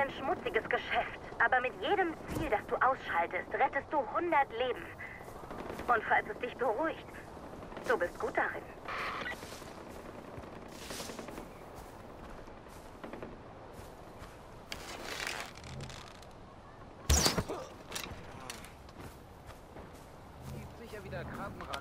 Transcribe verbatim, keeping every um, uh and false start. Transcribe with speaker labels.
Speaker 1: ein schmutziges Geschäft. Aber mit jedem Ziel, das du ausschaltest, rettest du hundert Leben. Und falls es dich beruhigt, du bist gut darin.
Speaker 2: Gibt sicher wieder Krabbenreiter.